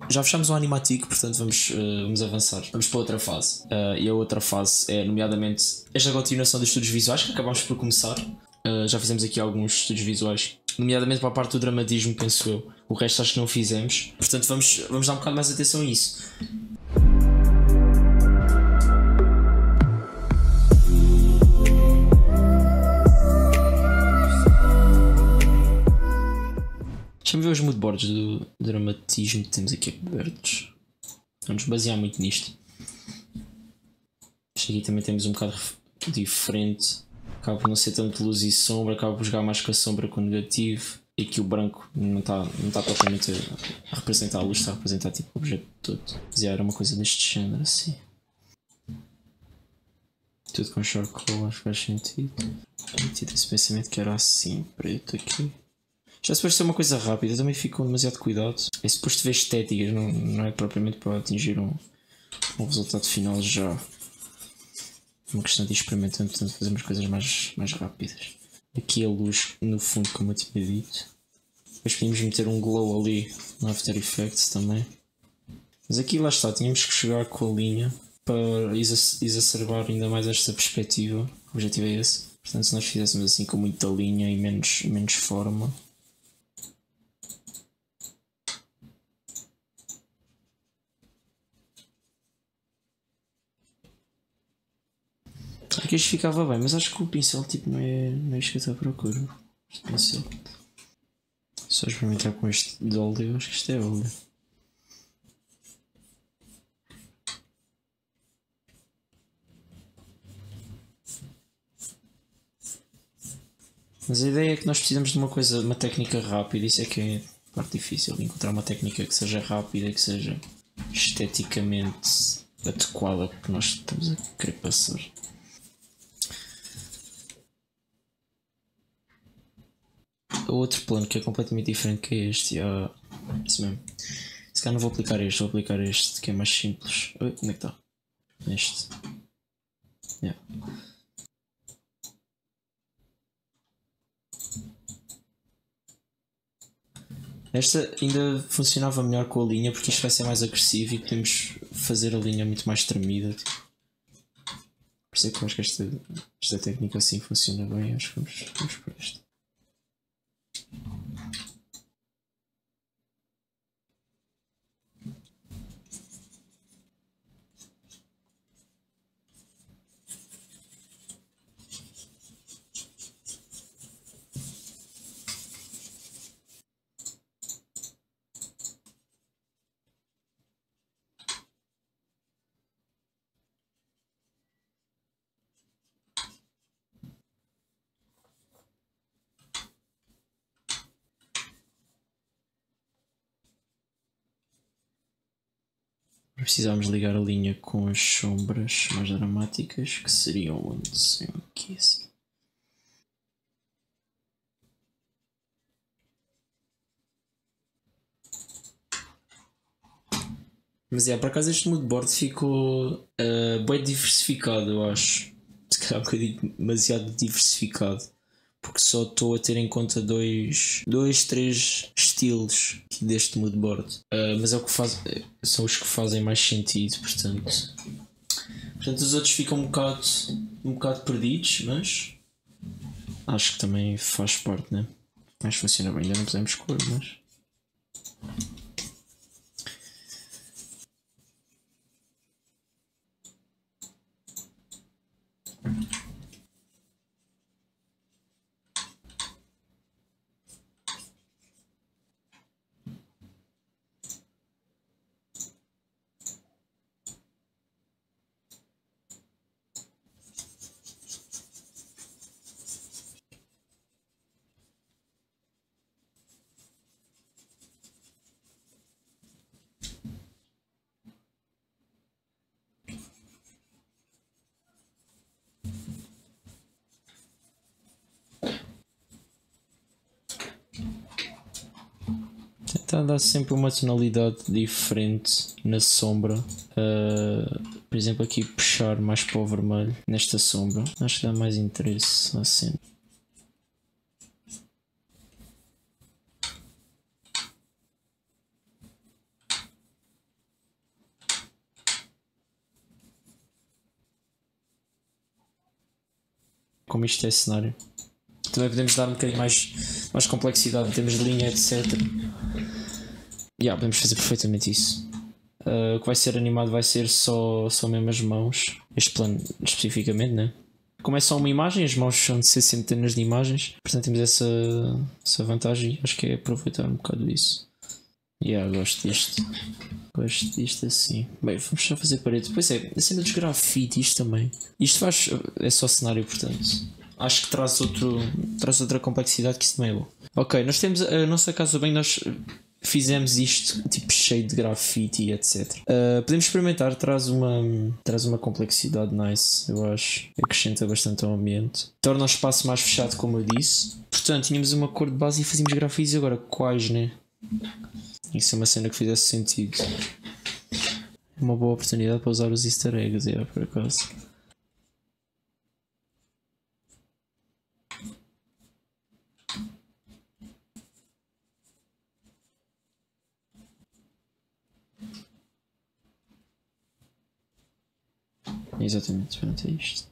já fechamos o animatic, portanto vamos avançar. Vamos para outra fase. E a outra fase é, nomeadamente, esta continuação dos estudos visuais que acabamos por começar. Já fizemos aqui alguns estudos visuais, nomeadamente para a parte do dramatismo, penso eu. O resto acho que não fizemos. Portanto, vamos dar um bocado mais atenção a isso. Deixa-me ver os moodboards do dramatismo que temos aqui abertos. Vamos basear muito nisto. Isto aqui também temos um bocado diferente. Acaba por não ser tanto luz e sombra, acaba por jogar mais com a sombra com o negativo. E aqui o branco não está propriamente a representar a luz, está a representar tipo o objeto todo. Mas era uma coisa deste género assim. Tudo com charcoal, acho que faz sentido. Eu tive esse pensamento que era assim, preto aqui. Já se pode ser uma coisa rápida, também fico com demasiado cuidado. É suposto ver estéticas, não é propriamente para atingir um resultado final já. É uma questão de experimentar, portanto fazemos coisas mais rápidas. Aqui a luz no fundo, como eu tinha dito. Depois podíamos meter um glow ali no After Effects também. Mas aqui lá está, tínhamos que chegar com a linha para exacerbar ainda mais esta perspectiva. O objetivo é esse. Portanto, se nós fizéssemos assim com muita linha e menos forma. Aqui isto ficava bem, mas acho que o pincel tipo não é isto que eu estou à procura. Este pincel. Só experimentar com este de óleo, acho que isto é óleo. Mas a ideia é que nós precisamos de uma técnica rápida, isso é que é a parte difícil, encontrar uma técnica que seja rápida e que seja esteticamente adequada porque nós estamos a querer passar. O outro plano que é completamente diferente que é este, isso mesmo. Se calhar não vou aplicar este que é mais simples. Oi, onde é que está? Este. Yeah. Esta ainda funcionava melhor com a linha porque isto vai ser mais agressivo e podemos fazer a linha muito mais tremida. Por isso é que eu acho que esta técnica assim funciona bem. Acho que vamos por esta. Precisamos ligar a linha com as sombras mais dramáticas, que seriam onde? Aqui assim. Mas por acaso este moodboard ficou bem diversificado, eu acho. Se calhar um bocadinho demasiado diversificado. Porque só estou a ter em conta dois, três estilos deste moodboard. Mas é o que são os que fazem mais sentido, portanto. Portanto os outros ficam um bocado perdidos, mas acho que também faz parte, né? Mas funciona bem, ainda não pusemos cor, mas. Tentar dar sempre uma tonalidade diferente na sombra. Por exemplo, aqui puxar mais para o vermelho nesta sombra. Acho que dá mais interesse assim. como isto é cenário. Também podemos dar um bocadinho mais complexidade em termos de linha, etc. Podemos fazer perfeitamente isso. O que vai ser animado vai ser só mesmo as mãos. Este plano especificamente, né? Como é só uma imagem, as mãos são de ser centenas de imagens. Portanto temos essa vantagem. Acho que é aproveitar um bocado disso. Gosto disto. Gosto disto assim. Bem, vamos só fazer parede. Pois é, a cena dos grafites também. Isto faz. É só cenário, portanto. Acho que traz outra complexidade que isso também é bom. Ok, nós temos a nossa casa bem, nós fizemos isto tipo cheio de grafite e etc. Podemos experimentar, traz uma complexidade nice, eu acho. Acrescenta bastante ao ambiente. Torna o espaço mais fechado, como eu disse. Portanto, tínhamos uma cor de base e fazíamos grafites e agora quais, né? Isso é uma cena que fizesse sentido. Uma boa oportunidade para usar os easter eggs, por acaso. Exatamente, pronto, é isto.